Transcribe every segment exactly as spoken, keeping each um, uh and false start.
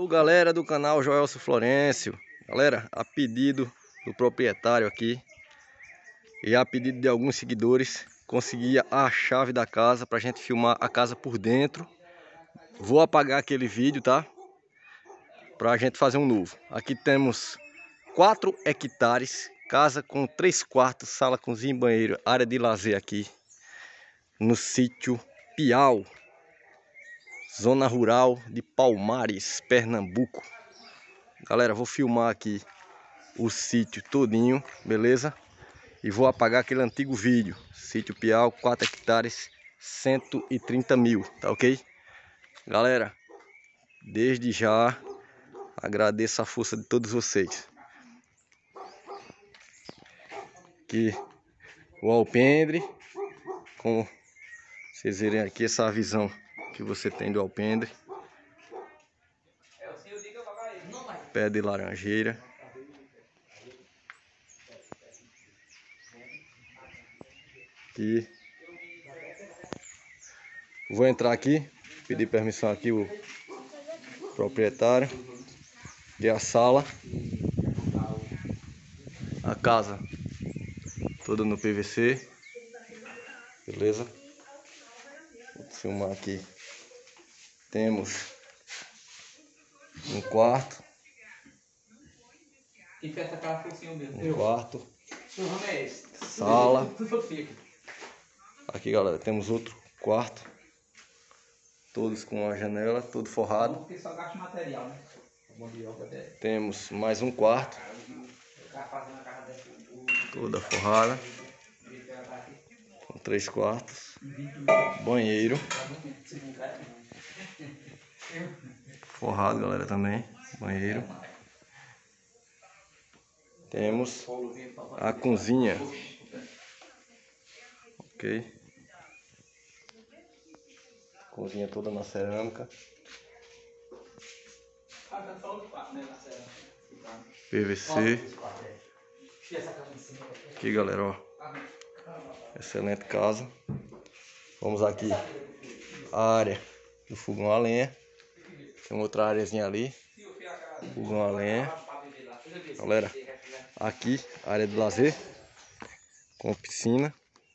Alô, galera do canal Joelso Florencio. Galera, a pedido do proprietário aqui e a pedido de alguns seguidores, consegui a chave da casa pra gente filmar a casa por dentro. Vou apagar aquele vídeo, tá? Pra gente fazer um novo. Aqui temos quatro hectares, casa com três quartos, sala, cozinha e banheiro, área de lazer aqui no sítio Piau, zona rural de Palmares, Pernambuco. Galera, vou filmar aqui o sítio todinho, beleza? E vou apagar aquele antigo vídeo. Sítio Piau, quatro hectares, cento e trinta mil, tá ok? Galera, desde já agradeço a força de todos vocês. Aqui o alpendre, como vocês verem aqui, essa visão que você tem do alpendre. Pé de laranjeira. E vou entrar aqui, pedir permissão aqui o proprietário de a sala, a casa toda no P V C, beleza? Vou filmar aqui. Temos um quarto, um quarto, sala. Aqui, galera, temos outro quarto, todos com a janela, todo forrado. Temos mais um quarto, toda forrada, com três quartos, banheiro, forrado, galera, também, banheiro. Temos a cozinha, ok? Cozinha toda na cerâmica. P V C. Aqui, galera, ó. Excelente casa. Vamos aqui a área do fogão a lenha. Tem outra areazinha ali. Fogão a lenha. Galera, aqui área de lazer com piscina.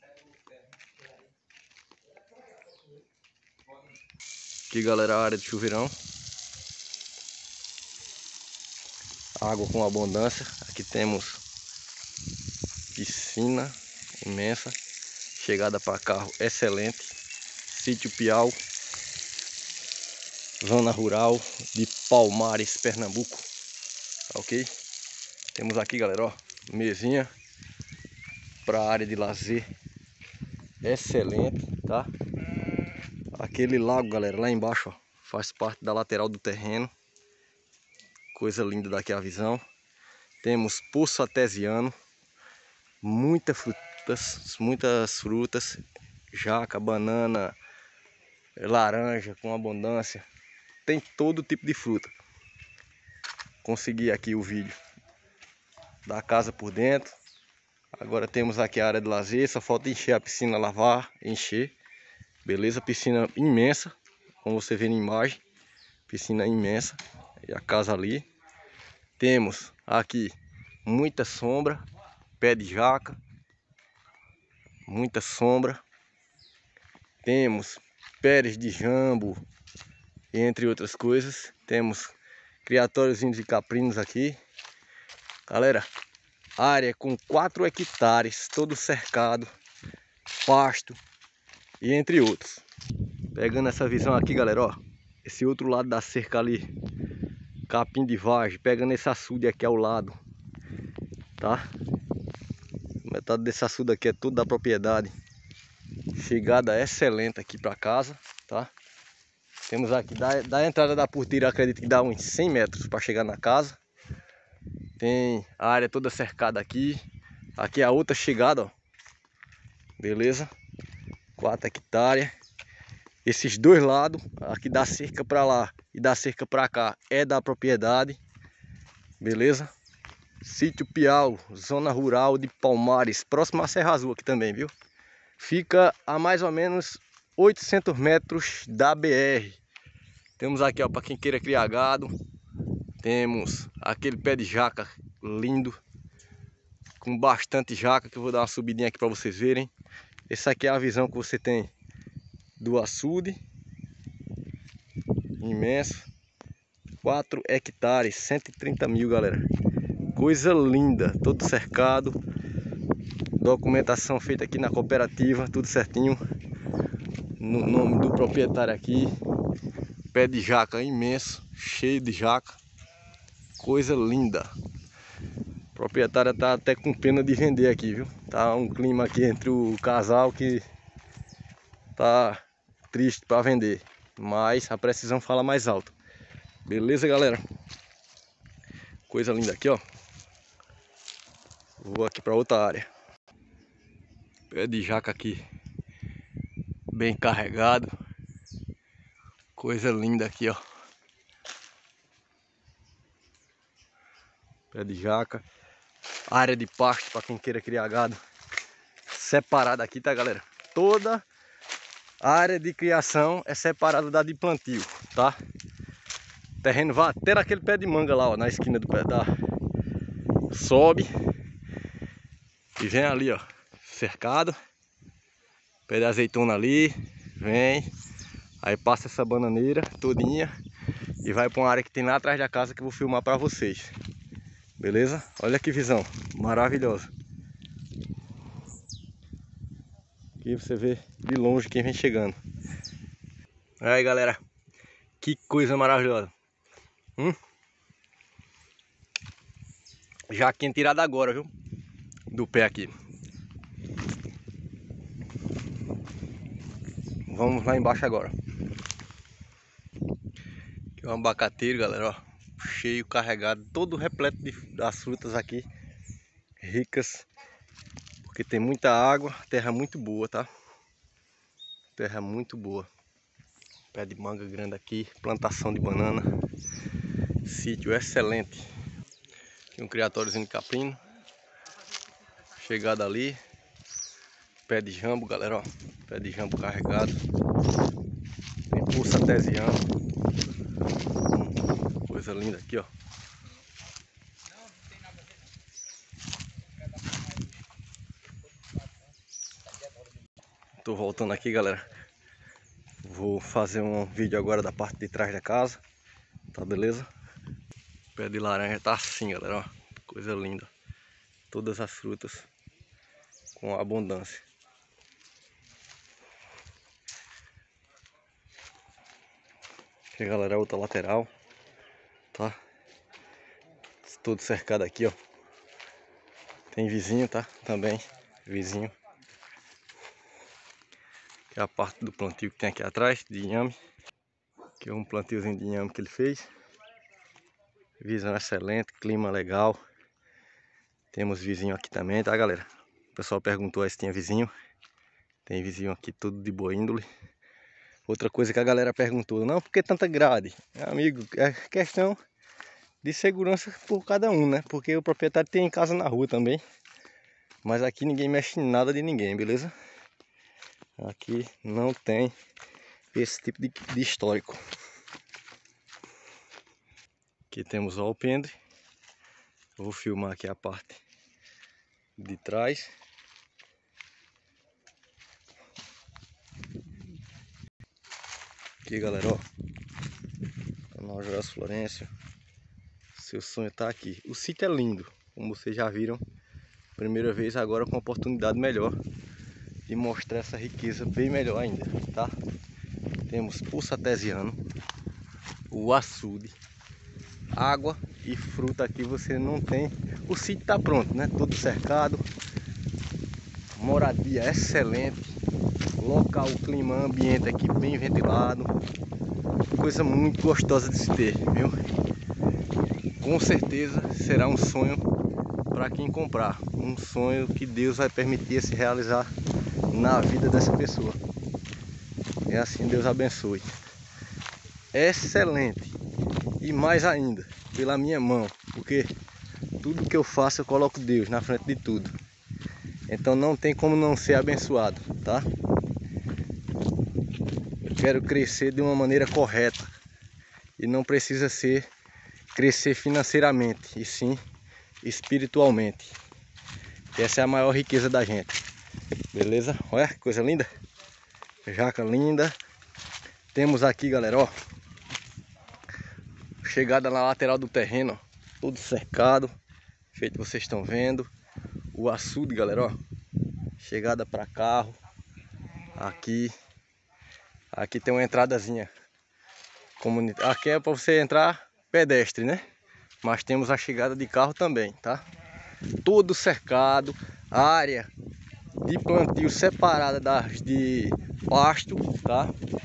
Aqui, galera, a área de chuveirão. Água com abundância. Aqui temos piscina imensa. Chegada para carro excelente. Sítio Piau, zona rural de Palmares, Pernambuco. Tá ok? Temos aqui, galera, ó, mesinha para área de lazer excelente, tá? Aquele lago, galera, lá embaixo, ó, faz parte da lateral do terreno. Coisa linda daqui a visão. Temos poço artesiano, muitas frutas, muitas frutas, jaca, banana, laranja com abundância. Tem todo tipo de fruta. Consegui aqui o vídeo da casa por dentro. Agora temos aqui a área de lazer, só falta encher a piscina, lavar, encher. Beleza? Piscina imensa, como você vê na imagem. Piscina imensa. E a casa ali. Temos aqui muita sombra, pé de jaca, muita sombra. Temos pés de jambo, entre outras coisas. Temos criatóriozinhos de caprinos aqui. Galera, área com quatro hectares, todo cercado, pasto e entre outros. Pegando essa visão aqui, galera, ó, esse outro lado da cerca ali, capim de vagem, pegando esse açude aqui ao lado, tá? Metade desse açude aqui é tudo da propriedade. Chegada excelente aqui para casa, tá? Temos aqui, da, da entrada da porteira, acredito que dá uns cem metros para chegar na casa. Tem a área toda cercada aqui. Aqui é a outra chegada, ó. Beleza? quatro hectares. Esses dois lados, aqui da cerca para lá e da cerca para cá, é da propriedade. Beleza? Sítio Piau, zona rural de Palmares, próximo à Serra Azul aqui também, viu? Fica a mais ou menos oitocentos metros da B R. Temos aqui, ó, para quem queira criar gado, Temos aquele pé de jaca lindo, com bastante jaca, que eu vou dar uma subidinha aqui para vocês verem. Essa aqui é a visão que você tem do açude, imenso, quatro hectares, cento e trinta mil, galera. Coisa linda, todo cercado, documentação feita aqui na cooperativa, tudo certinho, no nome do proprietário aqui. Pé de jaca imenso, cheio de jaca, coisa linda. A proprietária tá até com pena de vender aqui, viu? Tá um clima aqui entre o casal que tá triste para vender, mas a precisão fala mais alto. Beleza, galera? Coisa linda aqui, ó. Vou aqui para outra área. Pé de jaca aqui, bem carregado. Coisa linda aqui, ó. Pé de jaca. Área de pasto para quem queira criar gado. Separada aqui, tá, galera? Toda a área de criação é separada da de plantio, tá? O terreno vai até naquele pé de manga lá, ó, na esquina do pé da... Sobe. E vem ali, ó, cercado. Pé de azeitona ali. Vem. Aí passa essa bananeira todinha e vai para uma área que tem lá atrás da casa que eu vou filmar para vocês. Beleza? Olha que visão maravilhosa. Aqui você vê de longe quem vem chegando. Aí, galera, que coisa maravilhosa. Hum? Jaquinha tirada agora, viu? Do pé aqui. Vamos lá embaixo agora. Aqui é um abacateiro, galera, ó. Cheio, carregado, todo repleto de, das frutas aqui. Ricas. Porque tem muita água, terra muito boa, tá? Terra muito boa. Pé de manga grande aqui, plantação de banana. Sítio excelente. Tem um criatóriozinho de caprino. Chegada ali. Pé de jambo, galera, ó. Pé de jambo carregado. Tem pulsa artesiana. Hum, coisa linda aqui, ó. Tô voltando aqui, galera. Vou fazer um vídeo agora da parte de trás da casa. Tá, beleza? Pé de laranja tá assim, galera, ó. Coisa linda. Todas as frutas com abundância. Aqui, galera, outra lateral, tá? Todo cercado aqui, ó. Tem vizinho, tá? Também, vizinho. Que é a parte do plantio que tem aqui atrás, de inhame. Que é um plantiozinho de inhame que ele fez. Visão excelente, clima legal. Temos vizinho aqui também, tá, galera? O pessoal perguntou aí se tinha vizinho. Tem vizinho aqui, tudo de boa índole. Outra coisa que a galera perguntou, não, por que tanta grade? Amigo, é questão de segurança por cada um, né? Porque o proprietário tem casa na rua também. Mas aqui ninguém mexe em nada de ninguém, beleza? Aqui não tem esse tipo de, de histórico. Aqui temos o alpendre. Eu vou filmar aqui a parte de trás. Aqui, galera, ó. Canal Joelso Florencio. Seu sonho tá aqui. O sítio é lindo, como vocês já viram. Primeira vez agora com oportunidade melhor de mostrar essa riqueza bem melhor ainda, tá? Temos pulso artesiano, o açude, água e fruta aqui você não tem. O sítio tá pronto, né? Todo cercado, moradia excelente, local, clima, ambiente aqui bem ventilado, coisa muito gostosa de se ter, viu? Com certeza será um sonho para quem comprar, um sonho que Deus vai permitir se realizar na vida dessa pessoa. E assim Deus abençoe. Excelente. E mais ainda, pela minha mão, porque tudo que eu faço eu coloco Deus na frente de tudo. Então não tem como não ser abençoado, tá? Eu quero crescer de uma maneira correta e não precisa ser crescer financeiramente, e sim espiritualmente. Essa é a maior riqueza da gente. Beleza? Olha que coisa linda. Jaca linda. Temos aqui, galera, ó, chegada na lateral do terreno, ó, todo cercado, feito vocês estão vendo. O açude, galera, ó, chegada para carro. Aqui, aqui tem uma entradazinha. Comunitária. Aqui é para você entrar pedestre, né? Mas temos a chegada de carro também, tá? Todo cercado, área de plantio separada das de pasto, tá?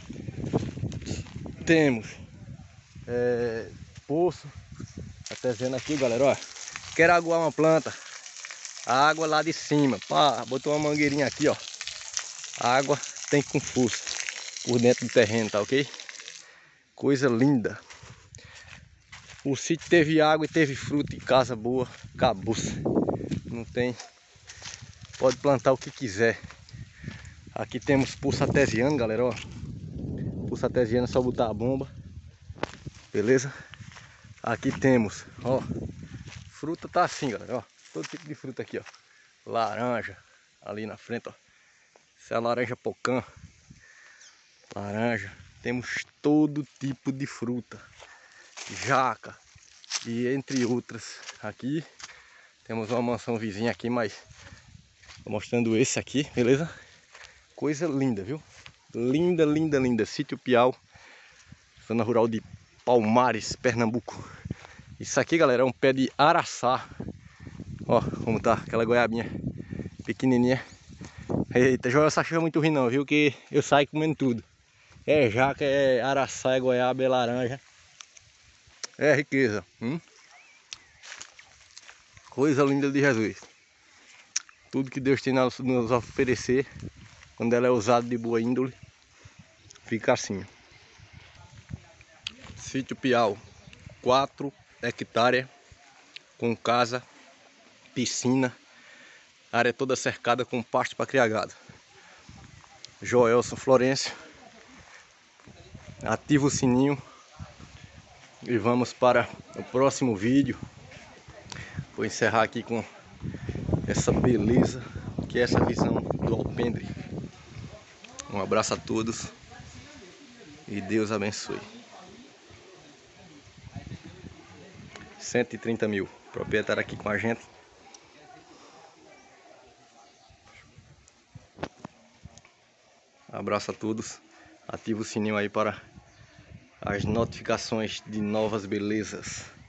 Temos é, poço, até vendo aqui, galera, ó. Quer aguar uma planta, a água lá de cima, pá, botou uma mangueirinha aqui, ó. A água tem com força por dentro do terreno, tá ok? Coisa linda. O sítio teve água e teve fruta e casa boa, acabou. Não tem, pode plantar o que quiser. Aqui temos pulso artesiano, galera, ó. Pulso artesiano é só botar a bomba. Beleza? Aqui temos, ó, fruta tá assim, galera, ó. Todo tipo de fruta aqui, ó. Laranja, ali na frente, ó. Essa é a laranja pocã. Laranja. Temos todo tipo de fruta. Jaca. E entre outras. Aqui temos uma mansão vizinha aqui, mas tô mostrando esse aqui, beleza? Coisa linda, viu? Linda, linda, linda. Sítio Piau, zona rural de Palmares, Pernambuco. Isso aqui, galera, é um pé de araçá. Ó, como tá aquela goiabinha pequenininha. Eita, joga essa chuva muito ruim não, viu? Que eu saio comendo tudo. É jaca, é araçá, é goiaba, é laranja. É riqueza. Hum? Coisa linda de Jesus. Tudo que Deus tem a nos oferecer, quando ela é usada de boa índole, fica assim. Sítio Piau, quatro hectares, com casa, piscina, área toda cercada com pasto para criar gado. Joelson Florencio, ativa o sininho e vamos para o próximo vídeo. Vou encerrar aqui com essa beleza que é essa visão do alpendre. Um abraço a todos e Deus abençoe. cento e trinta mil, proprietário aqui com a gente. Abraço a todos. Ativa o sininho aí para as notificações de novas belezas.